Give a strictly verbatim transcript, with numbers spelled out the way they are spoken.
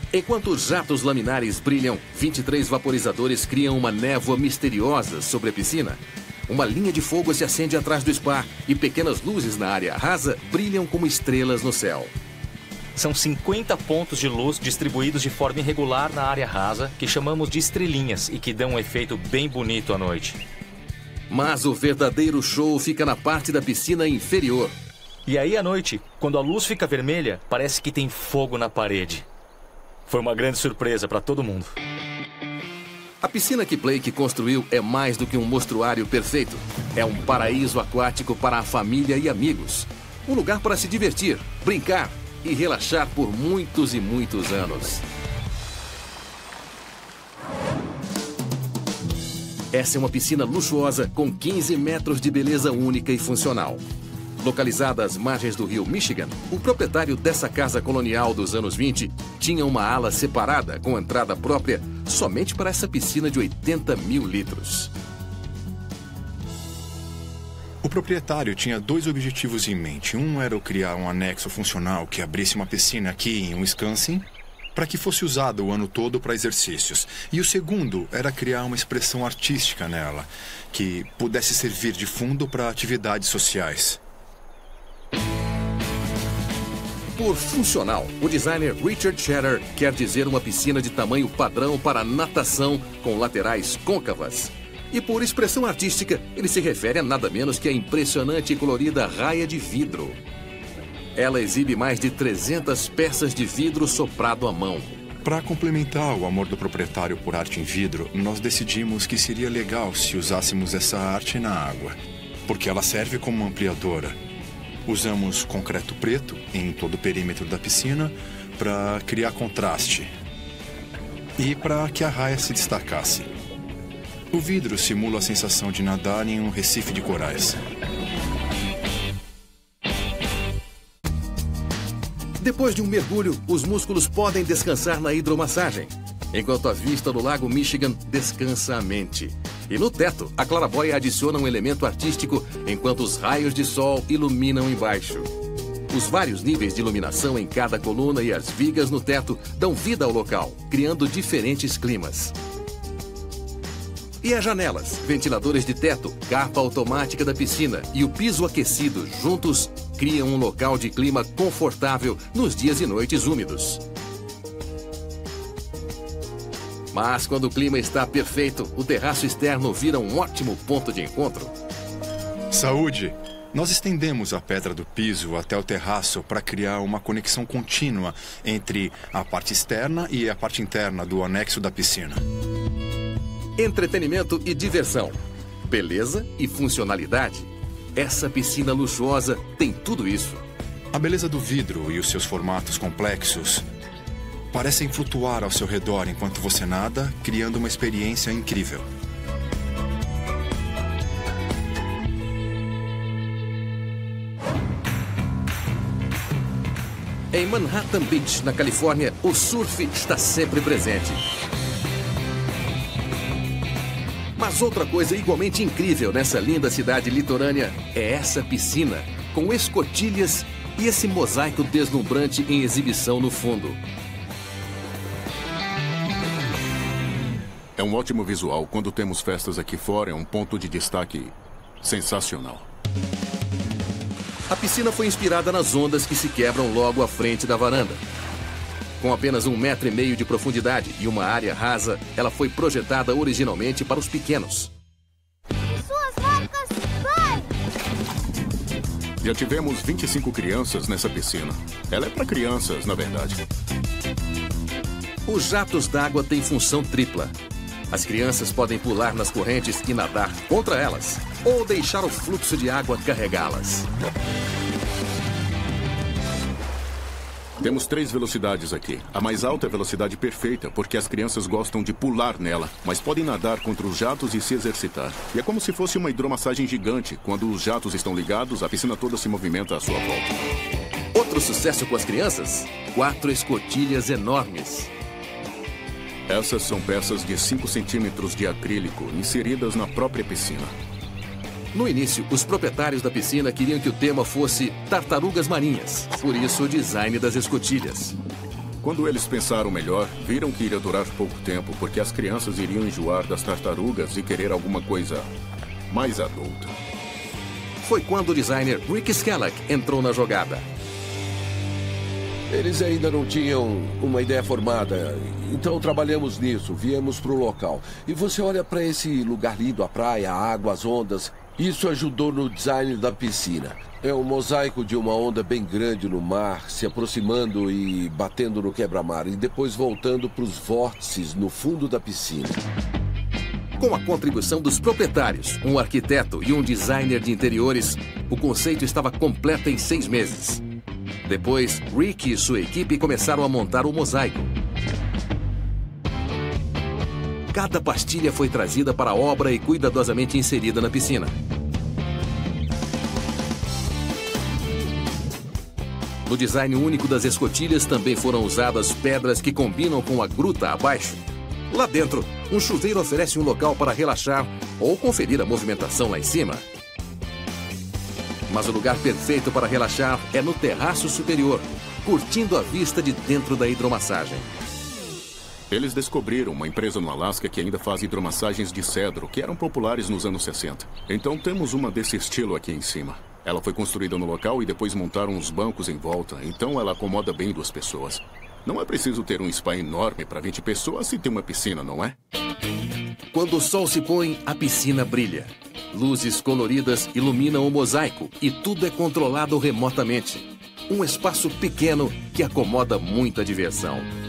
Enquanto os jatos laminares brilham, vinte e três vaporizadores criam uma névoa misteriosa sobre a piscina. Uma linha de fogo se acende atrás do spa e pequenas luzes na área rasa brilham como estrelas no céu. São cinquenta pontos de luz distribuídos de forma irregular na área rasa, que chamamos de estrelinhas e que dão um efeito bem bonito à noite. Mas o verdadeiro show fica na parte da piscina inferior. E aí à noite, quando a luz fica vermelha, parece que tem fogo na parede. Foi uma grande surpresa para todo mundo. A piscina que Blake construiu é mais do que um mostruário perfeito. É um paraíso aquático para a família e amigos. Um lugar para se divertir, brincar e relaxar por muitos e muitos anos. Essa é uma piscina luxuosa com quinze metros de beleza única e funcional. Localizada às margens do rio Michigan, o proprietário dessa casa colonial dos anos vinte tinha uma ala separada com entrada própria somente para essa piscina de oitenta mil litros. O proprietário tinha dois objetivos em mente. Um era o criar um anexo funcional que abrisse uma piscina aqui em Wisconsin para que fosse usado o ano todo para exercícios. E o segundo era criar uma expressão artística nela, que pudesse servir de fundo para atividades sociais. Por funcional, o designer Richard Scherer quer dizer uma piscina de tamanho padrão para natação com laterais côncavas. E por expressão artística, ele se refere a nada menos que a impressionante e colorida raia de vidro. Ela exibe mais de trezentas peças de vidro soprado à mão. Para complementar o amor do proprietário por arte em vidro, nós decidimos que seria legal se usássemos essa arte na água, porque ela serve como ampliadora. Usamos concreto preto em todo o perímetro da piscina para criar contraste e para que a raia se destacasse. O vidro simula a sensação de nadar em um recife de corais. Depois de um mergulho, os músculos podem descansar na hidromassagem, enquanto a vista do lago Michigan descansa a mente. E no teto, a claraboia adiciona um elemento artístico enquanto os raios de sol iluminam embaixo. Os vários níveis de iluminação em cada coluna e as vigas no teto dão vida ao local, criando diferentes climas. E as janelas, ventiladores de teto, capa automática da piscina e o piso aquecido juntos criam um local de clima confortável nos dias e noites úmidos. Mas quando o clima está perfeito, o terraço externo vira um ótimo ponto de encontro. Saúde! Nós estendemos a pedra do piso até o terraço para criar uma conexão contínua entre a parte externa e a parte interna do anexo da piscina. Entretenimento e diversão, beleza e funcionalidade. Essa piscina luxuosa tem tudo isso. A beleza do vidro e os seus formatos complexos parecem flutuar ao seu redor enquanto você nada, criando uma experiência incrível. Em Manhattan Beach, na Califórnia, o surf está sempre presente. Mas outra coisa igualmente incrível nessa linda cidade litorânea é essa piscina, com escotilhas e esse mosaico deslumbrante em exibição no fundo. É um ótimo visual. Quando temos festas aqui fora, é um ponto de destaque sensacional. A piscina foi inspirada nas ondas que se quebram logo à frente da varanda. Com apenas um metro e meio de profundidade e uma área rasa, ela foi projetada originalmente para os pequenos. Suas marcas, vai! Já tivemos vinte e cinco crianças nessa piscina. Ela é para crianças, na verdade. Os jatos d'água têm função tripla. As crianças podem pular nas correntes e nadar contra elas, ou deixar o fluxo de água carregá-las. Temos três velocidades aqui. A mais alta é a velocidade perfeita, porque as crianças gostam de pular nela, mas podem nadar contra os jatos e se exercitar. E é como se fosse uma hidromassagem gigante. Quando os jatos estão ligados, a piscina toda se movimenta à sua volta. Outro sucesso com as crianças? Quatro escotilhas enormes. Essas são peças de cinco centímetros de acrílico inseridas na própria piscina. No início, os proprietários da piscina queriam que o tema fosse tartarugas marinhas. Por isso, o design das escotilhas. Quando eles pensaram melhor, viram que iria durar pouco tempo, porque as crianças iriam enjoar das tartarugas e querer alguma coisa mais adulta. Foi quando o designer Rick Skellig entrou na jogada. Eles ainda não tinham uma ideia formada, então trabalhamos nisso, viemos para o local. E você olha para esse lugar lindo, a praia, a água, as ondas. Isso ajudou no design da piscina. É um mosaico de uma onda bem grande no mar, se aproximando e batendo no quebra-mar, e depois voltando para os vórtices no fundo da piscina. Com a contribuição dos proprietários, um arquiteto e um designer de interiores, o conceito estava completo em seis meses. Depois, Rick e sua equipe começaram a montar o mosaico. Cada pastilha foi trazida para a obra e cuidadosamente inserida na piscina. No design único das escotilhas também foram usadas pedras que combinam com a gruta abaixo. Lá dentro, um chuveiro oferece um local para relaxar ou conferir a movimentação lá em cima. Mas o lugar perfeito para relaxar é no terraço superior, curtindo a vista de dentro da hidromassagem. Eles descobriram uma empresa no Alasca que ainda faz hidromassagens de cedro, que eram populares nos anos sessenta. Então temos uma desse estilo aqui em cima. Ela foi construída no local e depois montaram uns bancos em volta, então ela acomoda bem duas pessoas. Não é preciso ter um spa enorme para vinte pessoas e ter uma piscina, não é? Quando o sol se põe, a piscina brilha. Luzes coloridas iluminam o mosaico e tudo é controlado remotamente. Um espaço pequeno que acomoda muita diversão.